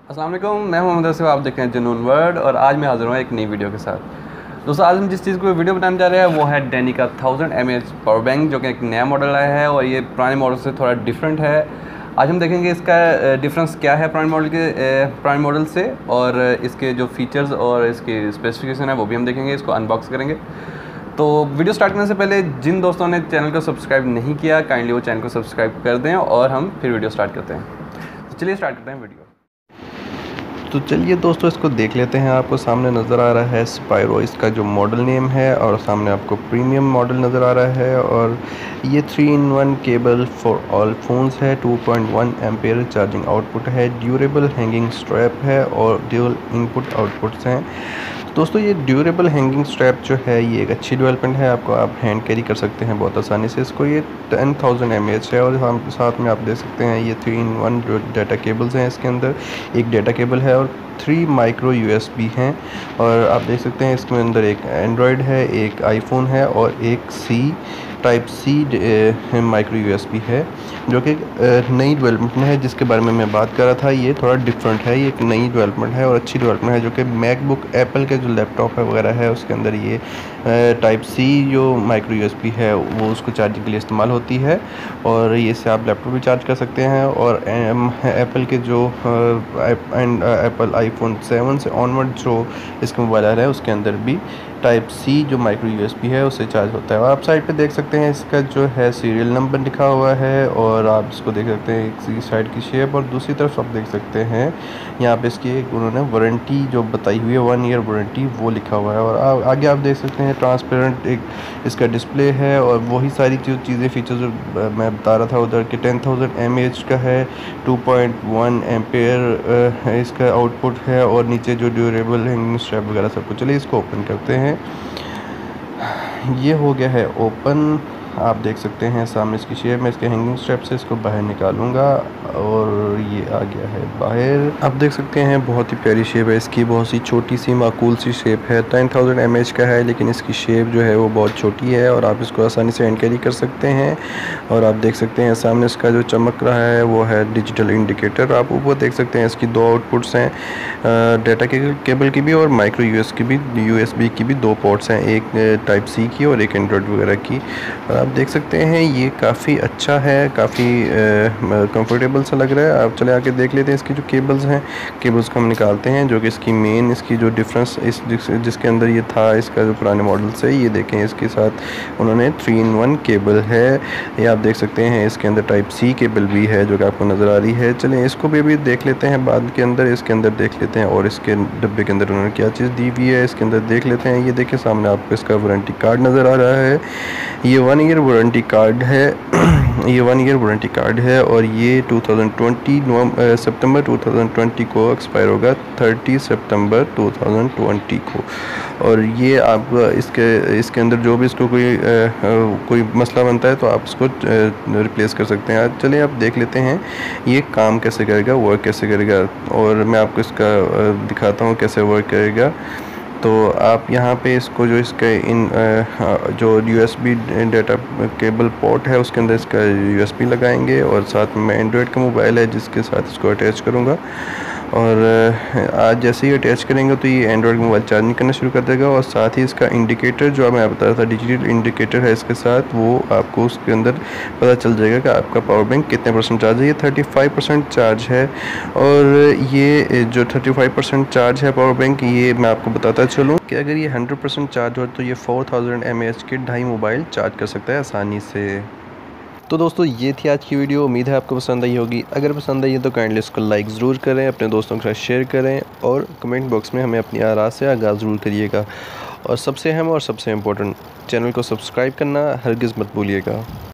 अस्सलाम वालेकुम, मैं मोहम्मद आसिफ, आप देख रहे हैं जुनून वर्ल्ड और आज मैं हाज़िर हूँ एक नई वीडियो के साथ। दोस्तों आज हम जिस चीज़ को वीडियो बनाने जा रहे हैं वो है डैनी का 1000 mAh पावर बैंक, जो कि एक नया मॉडल आया है और ये पुराने मॉडल से थोड़ा डिफरेंट है। आज हम देखेंगे इसका डिफरेंस क्या है पुराने मॉडल से, और इसके जो फीचर्स और इसकी स्पेसिफिकेशन है वो भी हम देखेंगे, इसको अनबॉक्स करेंगे। तो वीडियो स्टार्ट करने से पहले जिन दोस्तों ने चैनल को सब्सक्राइब नहीं किया, काइंडली वो चैनल को सब्सक्राइब कर दें और हम फिर वीडियो स्टार्ट करते हैं। तो चलिए स्टार्ट करते हैं वीडियो। तो चलिए दोस्तों इसको देख लेते हैं। आपको सामने नज़र आ रहा है स्पायरो, इसका जो मॉडल नेम है, और सामने आपको प्रीमियम मॉडल नज़र आ रहा है। और ये 3-in-1 cable for all phones है, 2.1 एम्पेयर चार्जिंग आउटपुट है, ड्यूरेबल हैंगिंग स्ट्रैप है और ड्यूल इनपुट आउटपुट्स हैं। दोस्तों ये ड्यूरेबल हैंगिंग स्ट्रैप जो है ये एक अच्छी डेवलपमेंट है, आपको आप हैंड कैरी कर सकते हैं बहुत आसानी से इसको। ये 10,000 mAh है और हम साथ में आप देख सकते हैं ये 3-in-1 जो डाटा केबल्स हैं, इसके अंदर एक डाटा केबल है और 3 माइक्रो USB हैं। और आप देख सकते हैं इसके अंदर एक एंड्रॉयड है, एक आईफोन है और एक टाइप सी माइक्रो USB है, जो कि नई डेवलपमेंट है जिसके बारे में मैं बात कर रहा था। ये थोड़ा डिफरेंट है, ये एक नई डेवलपमेंट है और अच्छी डेवलपमेंट है, जो कि मैकबुक एप्पल के जो लैपटॉप है वगैरह है उसके अंदर ये टाइप सी जो माइक्रो USB है वो उसको चार्जिंग के लिए इस्तेमाल होती है। और ये से आप लैपटॉप भी चार्ज कर सकते हैं। और एप्पल के जो एप्पल आईफोन 7 से ऑनवर्ड जो इसका मोबाइल आ रहा है उसके अंदर भी टाइप सी जो माइक्रो USB है उससे चार्ज होता है। और आप साइड पे देख सकते हैं इसका जो है सीरियल नंबर लिखा हुआ है, और आप इसको देख सकते हैं एक साइड की शेप, और दूसरी तरफ आप देख सकते हैं यहाँ पे इसकी एक उन्होंने वारंटी जो बताई हुई है 1 ईयर वारंटी वो लिखा हुआ है। और आगे आप देख सकते हैं ट्रांसपेरेंट एक इसका डिस्प्ले है, और वही सारी जो चीज़ें फीचर्स जो मैं बता रहा था उधर के 10,000 mAh का है, 2.1 एम्पेयर इसका आउटपुट है, और नीचे जो ड्यूरेबल हैंगिंग स्ट्रैप वगैरह सब कुछ। चलिए इसको ओपन करते हैं। ये हो गया है ओपन, आप देख सकते हैं सामने इसकी शेप। मैं इसके हैंगिंग स्ट्रैप से इसको बाहर निकालूंगा और ये आ गया है बाहर। आप देख सकते हैं बहुत ही प्यारी शेप है इसकी, बहुत सी छोटी सी माकूल सी शेप है। 10,000 mAh का है लेकिन इसकी शेप जो है वो बहुत छोटी है और आप इसको आसानी से हैंड कैरी कर सकते हैं। और आप देख सकते हैं सामने इसका जो चमक रहा है वो है डिजिटल इंडिकेटर। आप ऊपर देख सकते हैं इसकी 2 आउटपुट्स हैं, डाटा केबल की भी और माइक्रो USB की भी 2 पोर्ट्स हैं, एक टाइप सी की और एक एंड्रॉयड वगैरह की। और आप देख सकते हैं ये काफ़ी अच्छा है, काफ़ी कंफर्टेबल सा लग रहा है। आप चले आके देख लेते हैं इसकी जो केबल्स हैं, केबल्स को हम निकालते हैं, जो कि इसकी मेन इसकी जो डिफरेंस जिसके अंदर ये था इसका जो पुराने मॉडल से, ये देखें इसके साथ उन्होंने 3-in-1 केबल है। ये आप देख सकते हैं इसके अंदर टाइप सी केबल भी है जो कि आपको नज़र आ रही है। चलें इसको भी अभी देख लेते हैं बाद के अंदर, इसके अंदर देख लेते हैं और इसके डब्बे के अंदर उन्होंने क्या चीज़ दी हुई है इसके अंदर देख लेते हैं। ये देखें सामने आपको इसका वारंटी कार्ड नज़र आ रहा है, ये 1 ईयर वारंटी कार्ड है ये 1 ईयर वारंटी कार्ड है और ये 2020 सितंबर 2020 को एक्सपायर होगा, 30 सितंबर 2020 को। और ये आप इसके अंदर जो भी इसको कोई मसला बनता है तो आप इसको रिप्लेस कर सकते हैं। चलिए आप देख लेते हैं ये काम कैसे करेगा, वर्क कैसे करेगा, और मैं आपको इसका दिखाता हूँ कैसे वर्क करेगा। तो आप यहाँ पे इसको जो इसका जो USB डाटा केबल पोर्ट है उसके अंदर इसका USB लगाएंगे, और साथ में एंड्रॉयड का मोबाइल है जिसके साथ इसको अटैच करूँगा। और आज जैसे ही अटैच करेंगे तो ये एंड्रॉयड मोबाइल चार्जिंग करना शुरू कर देगा। और साथ ही इसका इंडिकेटर जो मैं बता रहा था डिजिटल इंडिकेटर है इसके साथ, वो आपको उसके अंदर पता चल जाएगा कि आपका पावर बैंक कितने % चार्ज है। ये 35% चार्ज है, और ये जो 35% चार्ज है पावर बैंक, ये मैं आपको बताता चलूँ कि अगर ये 100% चार्ज हो तो ये 4000 mAh के 2.5 मोबाइल चार्ज कर सकता है आसानी से। तो दोस्तों ये थी आज की वीडियो, उम्मीद है आपको पसंद आई होगी। अगर पसंद आई है तो काइंडली इसको लाइक ज़रूर करें, अपने दोस्तों के साथ शेयर करें, और कमेंट बॉक्स में हमें अपनी आराज़ से आगाज़ ज़रूर करिएगा। और सबसे अहम और सबसे इम्पोर्टेंट, चैनल को सब्सक्राइब करना हरगिज़ मत भूलिएगा।